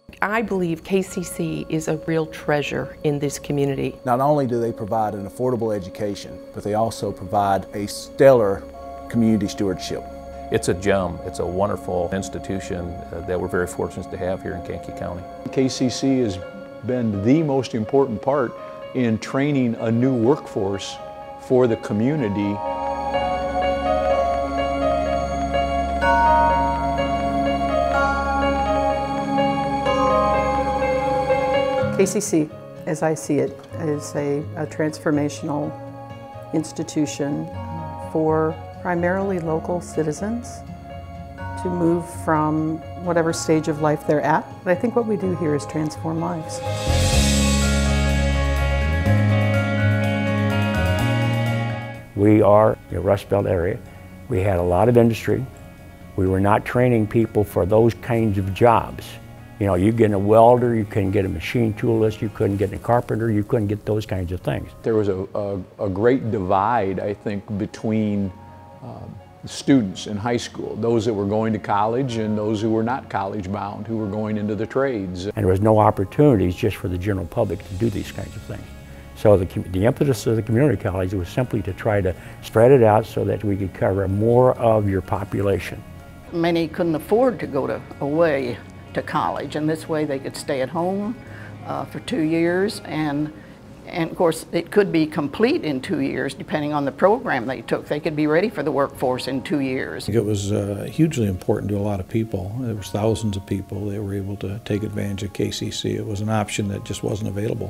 I believe KCC is a real treasure in this community. Not only do they provide an affordable education, but they also provide a stellar community stewardship. It's a gem. It's a wonderful institution that we're very fortunate to have here in Kankakee County. KCC has been the most important part in training a new workforce for the community. KCC, as I see it, is a transformational institution for primarily local citizens to move from whatever stage of life they're at. But I think what we do here is transform lives. We are in the Rust Belt area. We had a lot of industry. We were not training people for those kinds of jobs. You know, you get a welder, you couldn't get a machine toolist, you couldn't get a carpenter, you couldn't get those kinds of things. There was a great divide, I think, between students in high school, those that were going to college and those who were not college bound, who were going into the trades. And there was no opportunities just for the general public to do these kinds of things. So the impetus of the community college was simply to try to spread it out so that we could cover more of your population. Many couldn't afford to go away to college, and this way they could stay at home for 2 years, and of course it could be complete in 2 years depending on the program they took. They could be ready for the workforce in 2 years. It was hugely important to a lot of people. There was thousands of people that were able to take advantage of KCC. It was an option that just wasn't available.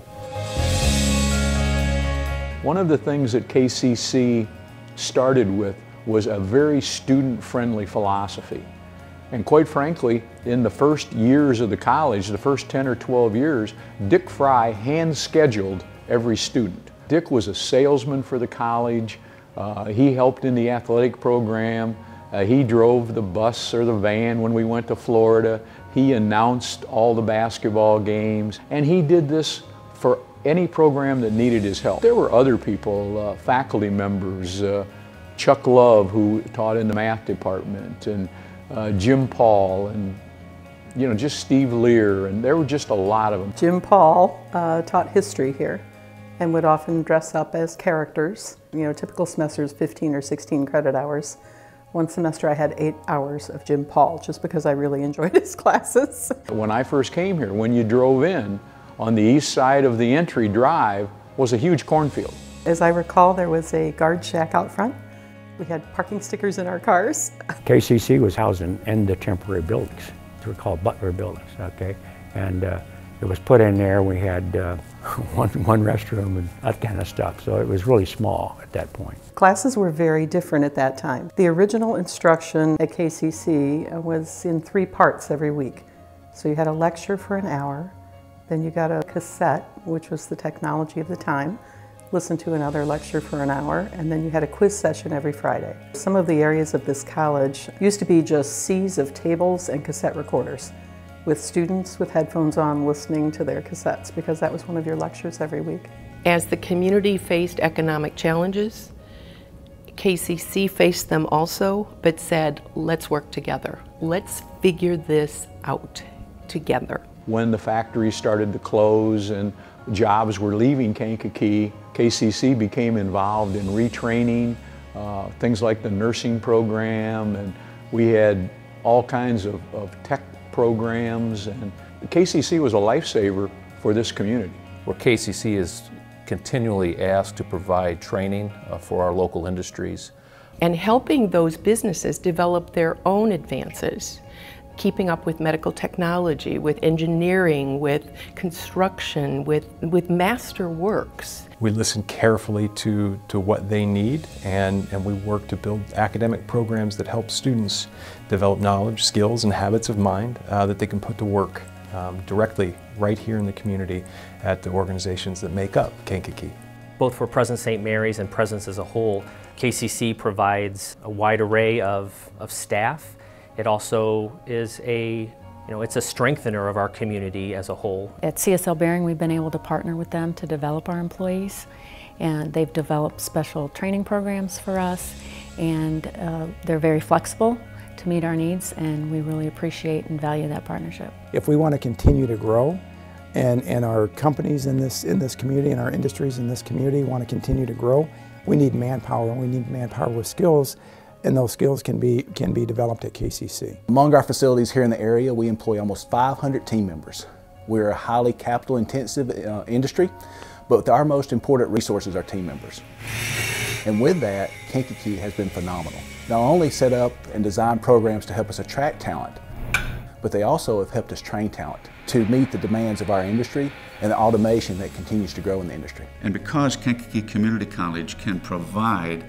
One of the things that KCC started with was a very student-friendly philosophy. And quite frankly, in the first years of the college, the first 10 or 12 years, Dick Fry hand-scheduled every student. Dick was a salesman for the college. He helped in the athletic program. He drove the bus or the van when we went to Florida. He announced all the basketball games. And he did this for any program that needed his help. There were other people, faculty members, Chuck Love, who taught in the math department, and Jim Paul, and just Steve Lear, and there were just a lot of them. Jim Paul taught history here and would often dress up as characters. Typical semesters, 15 or 16 credit hours. One semester I had 8 hours of Jim Paul just because I really enjoyed his classes. When I first came here, when you drove in, on the east side of the entry drive was a huge cornfield. As I recall, there was a guard shack out front. We had parking stickers in our cars. KCC was housed in the temporary buildings. They were called Butler buildings, okay? And it was put in there. We had one restroom and that kind of stuff. So it was really small at that point. Classes were very different at that time. The original instruction at KCC was in 3 parts every week. So you had a lecture for an hour, then you got a cassette, which was the technology of the time, listened to another lecture for an hour, and then you had a quiz session every Friday. Some of the areas of this college used to be just seas of tables and cassette recorders, with students with headphones on listening to their cassettes, because that was one of your lectures every week. As the community faced economic challenges, KCC faced them also, but said, let's work together. Let's figure this out together. When the factories started to close and jobs were leaving Kankakee, KCC became involved in retraining, things like the nursing program, and we had all kinds of tech programs, and KCC was a lifesaver for this community. Where KCC is continually asked to provide training for our local industries. And helping those businesses develop their own advances, keeping up with medical technology, with engineering, with construction, with master works. We listen carefully to what they need, and we work to build academic programs that help students develop knowledge, skills, and habits of mind that they can put to work directly right here in the community at the organizations that make up Kankakee. Both for Presence St. Mary's and Presence as a whole, KCC provides a wide array of staff. It also is it's a strengthener of our community as a whole. At CSL Behring, we've been able to partner with them to develop our employees, and they've developed special training programs for us, and they're very flexible to meet our needs, and we really appreciate and value that partnership. If we want to continue to grow, and our companies in this community and our industries in this community want to continue to grow, we need manpower, and we need manpower with skills, and those skills can be developed at KCC. Among our facilities here in the area, we employ almost 500 team members. We're a highly capital-intensive industry, but our most important resource is our team members. And with that, Kankakee has been phenomenal. Not only set up and design programs to help us attract talent, but they also have helped us train talent to meet the demands of our industry and the automation that continues to grow in the industry. And because Kankakee Community College can provide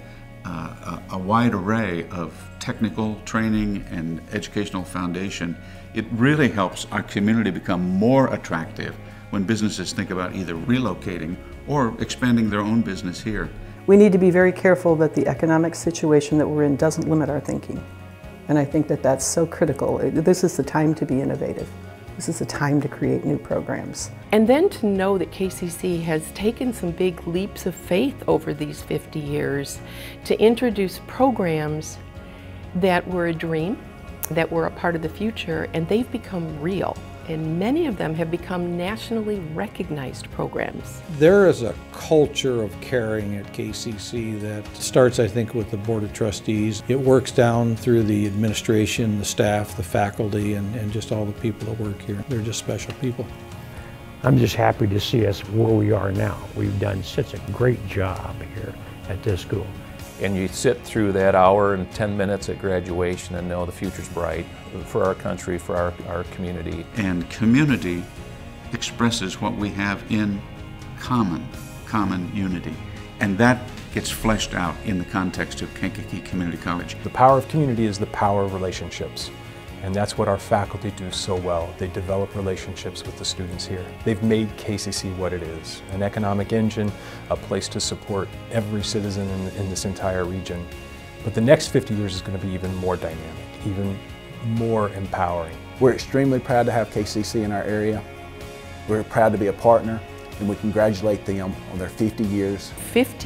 a wide array of technical training and educational foundation, it really helps our community become more attractive when businesses think about either relocating or expanding their own business here. We need to be very careful that the economic situation that we're in doesn't limit our thinking. And I think that that's so critical. This is the time to be innovative. This is the time to create new programs. And then to know that KCC has taken some big leaps of faith over these 50 years to introduce programs that were a dream, that were a part of the future, and they've become real. And many of them have become nationally recognized programs. There is a culture of caring at KCC that starts, I think, with the Board of Trustees. It works down through the administration, the staff, the faculty, and just all the people that work here. They're just special people. I'm just happy to see us where we are now. We've done such a great job here at this school. And you sit through that hour and 10 minutes at graduation and know the future's bright for our country, for our community. And community expresses what we have in common unity. And that gets fleshed out in the context of Kankakee Community College. The power of community is the power of relationships. And that's what our faculty do so well. They develop relationships with the students here. They've made KCC what it is, an economic engine, a place to support every citizen in this entire region. But the next 50 years is going to be even more dynamic, even more empowering. We're extremely proud to have KCC in our area. We're proud to be a partner, and we congratulate them on their 50 years. 50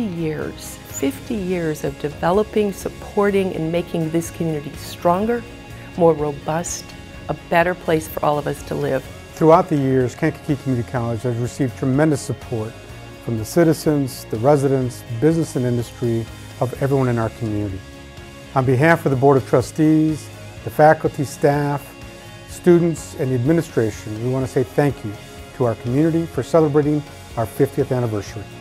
years of developing, supporting, and making this community stronger, more robust, a better place for all of us to live. Throughout the years, Kankakee Community College has received tremendous support from the citizens, the residents, business and industry, of everyone in our community. On behalf of the Board of Trustees, the faculty, staff, students, and the administration, we want to say thank you to our community for celebrating our 50th anniversary.